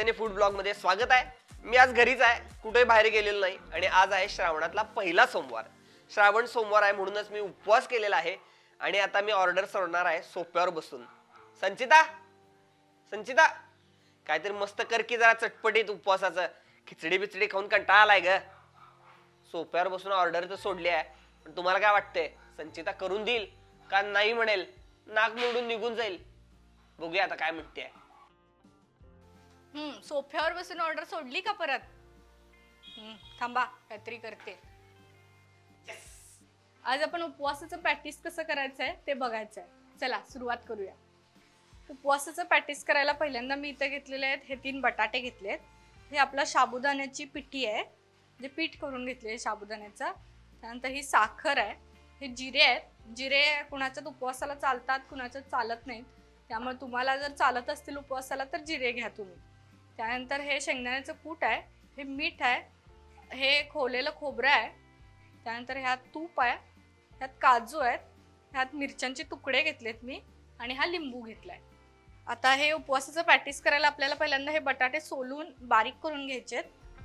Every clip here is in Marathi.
चैतन्य फूड ब्लॉग मध्ये स्वागत आहे। मी आज घरीच आहे, कुठे बाहेर गेलेलो नाही आणि आज आहे श्रावणातला पहिला सोमवार। श्रावण सोमवार आहे म्हणूनच मी उपवास केलेला आहे आणि आता मी ऑर्डर सोडणार आहे सोप्यावर बसून। संचिता संचिता काहीतरी मस्त कर की जरा चटपटीत उपवासाचं। खिचडी बिचडी खाऊन कंटाळा आलाय ग। सोप्यावर बसून ऑर्डर तर सोडली आहे, पण तुम्हाला काय वाटतंय संचिता करून देईल का नाही म्हणेल? नाक मोडून निघून जाईल? बघूया आता काय म्हणते। सोफ्यावर बसून ऑर्डर सोडली का परत? थांबा काहीतरी करते। आज आपण उपवासाचं पॅटीस कसं करायचं आहे ते बघायचं आहे। चला सुरुवात करूया। उपवासाचं पॅटीस करायला पहिल्यांदा मी इथे घेतलेले आहेत हे 3 बटाटे घेतलेत। हे आपला साबुदाण्याची पिठी आहे, जे पीठ करून घेतले साबुदाण्याचा। त्यानंतर ही साखर आहे, हे जिरे आहेत। जिरे कुणाच्यात उपवासाला चालतात, कुणाच्यात चालत नाहीत, त्यामुळे तुम्हाला जर चालत असतील उपवासाला तर जिरे घ्या तुम्ही। त्यानंतर हे शेंगदाण्याचं कूट आहे, हे मीठ आहे, हे खोवलेलं खोबरं आहे। त्यानंतर ह्यात तूप आहे, ह्यात काजू आहेत, ह्यात मिरच्यांचे तुकडे घेतलेत मी आणि हा लिंबू घेतलाय। आता हे उपवासाचं पॅटीस करायला आपल्याला पहिल्यांदा हे बटाटे सोलून बारीक करून घ्यायचेत।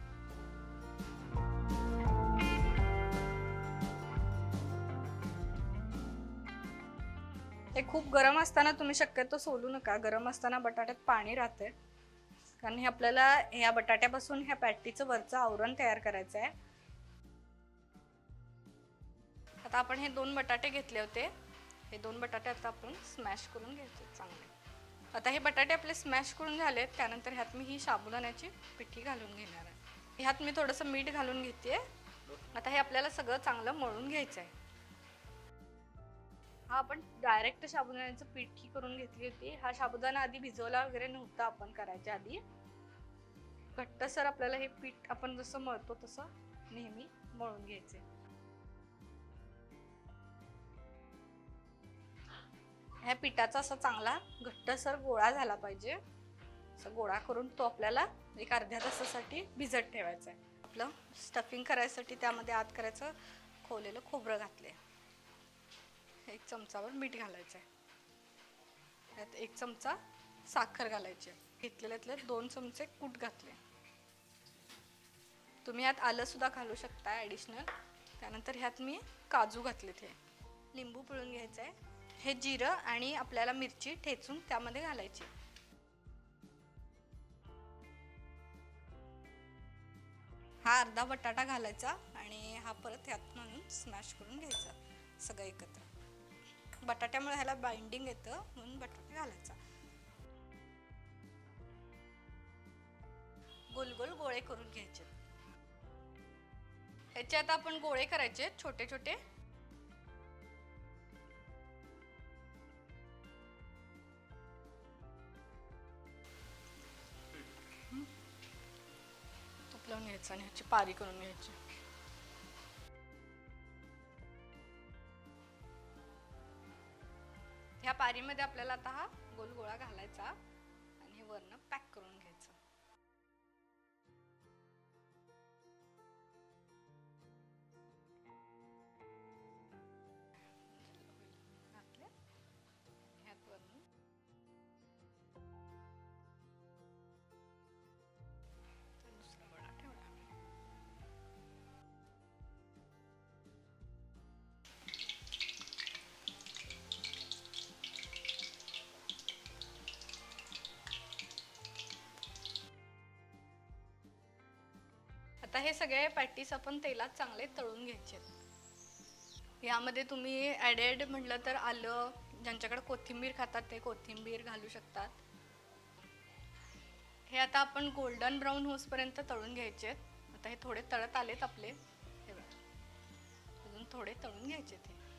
हे खूप गरम असताना तुम्ही शक्यतो सोलू नका, गरम असताना बटाट्यात पाणी राहते, कारण हे आपल्याला ह्या बटाट्यापासून ह्या पॅटीचं वरचं आवरण तयार करायचं आहे। आता आपण हे 2 बटाटे घेतले होते, हे 2 बटाटे आता आपण स्मॅश करून घ्यायचे चांगले। आता हे बटाटे आपले स्मॅश करून झालेत, त्यानंतर ह्यात मी ही साबुदाण्याची पिठी घालून घेणार आहे। ह्यात मी थोडंसं मीठ घालून घेते। आता हे आपल्याला सगळं चांगलं मळून घ्यायचं आहे। हा आपण डायरेक्ट साबुदाण्याची पिठी करून घेतली होती। हा साबुदाणा आधी भिजवला वगैरे नव्हता आपण करायच्या आधी। घट्टसर आपल्याला हे पीठ आपण जसं मळतो तसं नेहमी मळून घ्यायचे। ह्या पिठाचा असा चांगला घट्टसर गोळा झाला पाहिजे। असं गोळा करून तो आपल्याला एक अर्ध्या तासासाठी भिजत ठेवायचा आहे। आपलं स्टफिंग करायसाठी त्यामध्ये आत करायचं खोवलेलं खोबरं घातले, 1 चमचावर मीठ घालायचं आहे, त्यात 1 चमचा साखर घालायची आहे, घेतलेल्यातले 2 चमचे कूट घातले। तुम्ही यात आलं सुद्धा घालू शकता ॲडिशनल। त्यानंतर ह्यात मी काजू घातलेत, हे लिंबू पिळून घ्यायचं आहे, हे जिरं आणि आपल्याला मिरची ठेचून त्यामध्ये घालायची। हा अर्धा बटाटा घालायचा आणि हा परत ह्यात म्हणून स्मॅश करून घ्यायचा सगळं एकत्र। बटाट्यामुळे ह्याला बाइंडिंग येतं म्हणून बटाटा घालायचा। गोल गोल गोळे करून घ्यायचे। ह्याचे आता आपण गोळे करायचे छोटे छोटे। तूप लावून घ्यायचं आणि ह्याची पारी करून घ्यायची। ह्या पारीमध्ये आपल्याला आता हा गोल गोळा घालायचा आणि हे वरनं पॅक करून घ्यायचं। ह्यात वरनं दुसरा गोळा ठेवला। आता हे सगळे पॅटीस आपण तेलात चांगले तळून घ्यायचे। यामध्ये तुम्ही ॲडेड म्हटलं तर आलं, ज्यांच्याकडे कोथिंबीर खातात ते कोथिंबीर घालू शकतात। हे आता आपण गोल्डन ब्राऊन होसपर्यंत तळून घ्यायचे। आता हे थोडे तळत आलेत आपले, हे बघा अजून थोडे तळून घ्यायचे।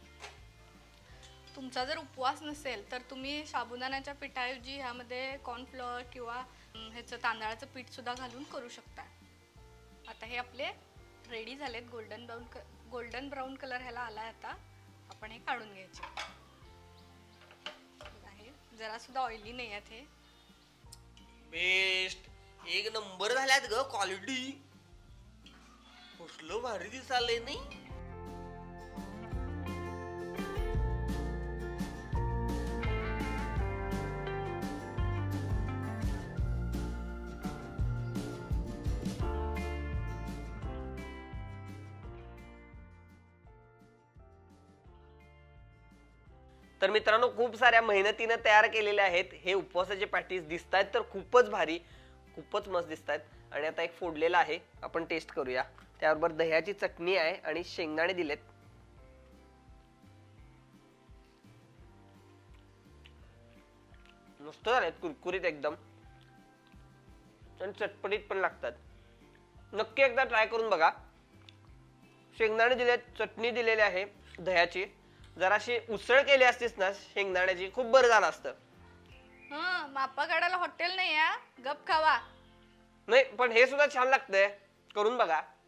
तुमचा जर उपवास नसेल तर तुम्ही साबुदाण्याच्या पिठाऐवजी ह्यामध्ये कॉर्नफ्लॉवर किंवा ह्याचं तांदळाचं पीठ सुद्धा घालून करू शकता। आता हे आपले रेडी झालेत, गोल्डन ब्राऊन कलर ह्याला आलाय। आता आपण हे काढून घ्यायचे। जरा सुद्धा ऑइली नाही आहेत, हे बेस्ट एक नंबर झाल्यात ग। क्वालिटी कसलं भारी दिसालंय नाही? तर मित्रांनो, खूप साऱ्या मेहनतीनं तयार केलेले आहेत हे उपवासाचे पॅटीस. दिसतायत तर खूपच भारी, खूपच मस्त दिसतायत. आणि आता एक फोडलेला आहे, आपण टेस्ट करूया. त्याबरोबर दह्याची चटणी आहे आणि शेंगदाणे दिलेत. मस्त झालेत, कुरकुरीत एकदम आणि चटपटीत पण लागतात. नक्की एकदा ट्राय करून बघा. शेंगदाणे दिलेत, चटणी दिलेली आहे दह्याची. जराशी उसळ केली असतीस ना शेंगदाण्याची, खूप बरं झालं असतं. मापाकाडाला हॉटेल नाही, गप खावा. नाही पण हे सुद्धा छान लागतंय, करून बघा.